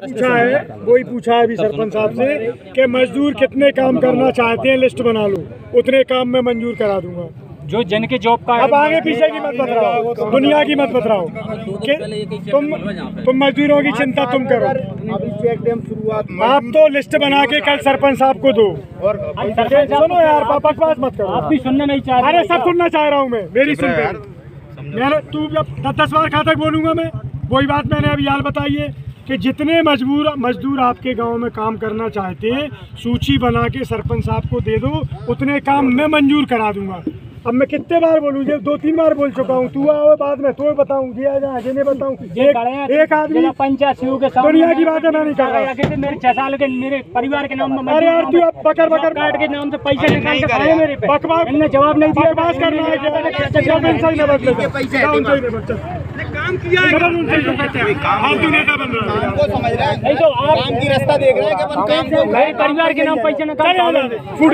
पूछा है, वही पूछा है अभी सरपंच साहब से कि मजदूर कितने काम करना चाहते हैं, लिस्ट बना लो, उतने काम मैं मंजूर करा दूंगा। जो जन के जॉब का अब आगे पीछे की मत बताओ, दुनिया की मत बताओ कि तुम मजदूरों की चिंता तुम करो। अभी चेक डैम शुरुआत आप तो लिस्ट बना के कल सरपंच साहब को दो। सुनो यार, बकवास मत करो। आप भी सुनना नहीं चाह रहे। अरे सब सुनना चाह रहा हूँ मैं, मेरी सुनते। मैंने तू जब 10 बार कहाँ तक बोलूंगा मैं, वही बात मैंने अभी यार बताई है कि जितने मजदूर आपके गांव में काम करना चाहते हैं, सूची बना के सरपंच साहब को दे दो, उतने काम मैं मंजूर करा दूंगा। अब मैं कितने बार बोलूँ, जब 2-3 बार बोल चुका हूँ। तू आओ बाद में तो बताऊँ, दिया जा आगे नहीं बताऊँ। एक आदमी पंचायत दुनिया की बात है, मैं नहीं कर रहा। मेरे 6 साल के मेरे परिवार के नाम में। अरे यार तू अब बकर कार्ड के नाम से पैसे निकाल के खाए मेरे पे। बकवास जवाब नहीं दिया। बकवास करना है काम किया है, फालतू नेता बन रहा है। को समझ रहा है, नहीं तो आप काम की रास्ता देख रहे हैं कि अपन काम को मेरे परिवार के नाम पैसे निकाल फूट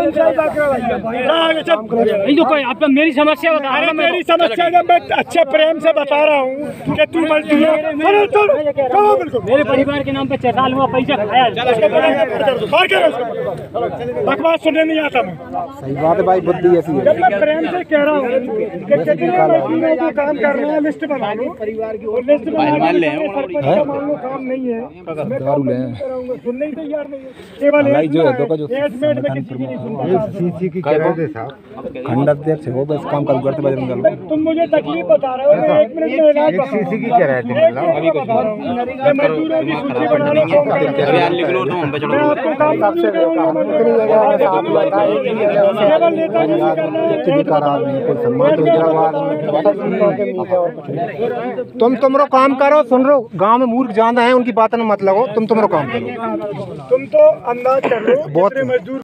नहीं तो कोई आप मेरी समस्या बता रहे। मेरी समस्या जब मैं अच्छे प्रेम से बता रहा हूँ कि तू मजदूर है, बिल्कुल मेरे परिवार के नाम पे 6 साल हुआ पैसा खाया। बकवास सुनने नहीं आता मैं। सही बात है भाई, बुद्धि ऐसी है। जब मैं प्रेम से कह रहा हूँ कि कितने मजदूरों को काम करना है, लिस्ट बना लो, परिवार की लिस्ट बना लो, मान लो काम नहीं है, मैं काम कराऊंगा, सुनने ही तैयार नहीं है। केवल खंड अध्यक्ष हो, बस काम कर करते बजरंग दल। तुम मुझे तकलीफ बता रहे हो, मैं 1 मिनट में इलाज बता रहा हूं। की क्या रहती है मजदूरों की सूची बना लो, मैं आपको काम सबसे केवल नेताजी नहीं करना है। तुमरो काम करो, सुन रो गांव में मूर्ख ज्यादा है, उनकी बातों में मत लगो, तुमरो काम करो। तुम तो अंदाज कर लो, बहुत मजदूर